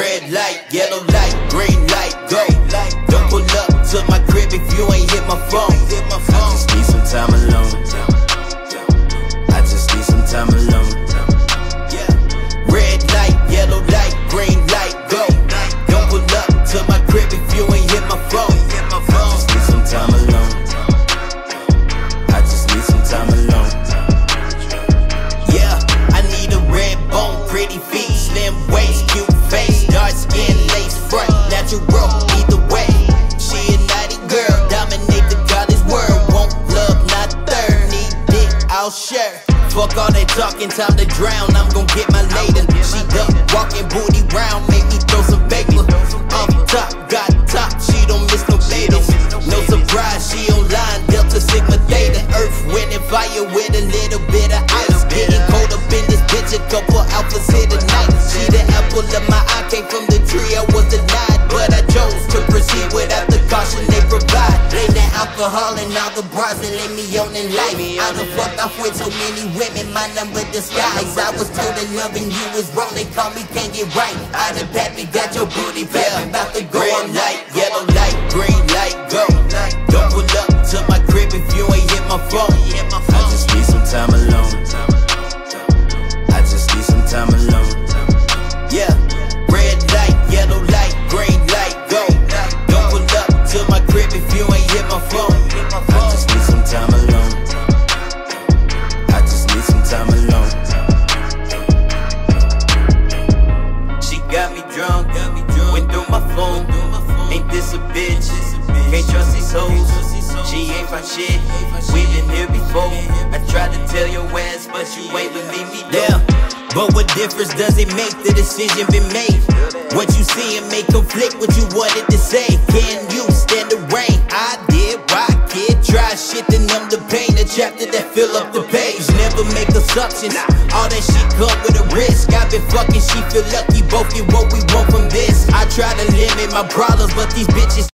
Red light, yellow light, green light, go. Don't pull up to my crib if you ain't hit my phone. I just need some time alone. I just need some time alone. Red light, yellow light, green light, go. Don't pull up to my crib if you ain't hit my phone. I just need some time alone. I just need some time alone. Yeah, I need a red bone, pretty feet, slim waist, cute face, dark skin, lace front, natural, either way. She a naughty girl, dominate the college world. Won't love, not third, need dick, I'll share. Fuck all that talking, time to drown, I'm gon' get my lady. She duck, walking booty round, make me throw some paper. Off top, got top, she don't miss no babies. No surprise, she online, Delta Sigma Theta. Earth, wind, and fire with a little bit of ice. Getting cold up in this bitch, a couple alphas hit a night. She the apple of my eye, came from the tree, I was denied. But I chose to proceed without the caution they provide. Blame the alcohol and all the bras that let me on in life. I done fucked off with so many women, my number disguise. I was told that loving you was wrong, they call me can't get right. I done pappy, got your booty fat, about to go. Red light, yellow light, green light, go. Don't pull up to my crib if you ain't hit my phone. I just need some time alone. I just need some time alone. Yeah, red light, yellow light, green light, go. Don't pull up to my crib if you ain't hit my phone. I just need some time alone. I just need some time alone. She got me drunk, went through my phone. Ain't this a bitch? Can't trust these hoes. She ain't my shit, we been here before. I tried to tell your ass, but you ain't believe me though. Yeah, but what difference does it make? The decision been made. What you see and may conflict what you wanted to say. Can you stand the rain? I did, why kid? Try shit to numb the pain. A chapter that fill up the page. Never make assumptions, all that shit come with a risk. I've been fucking, she feel lucky, both get what we want from this. I try to limit my problems, but these bitches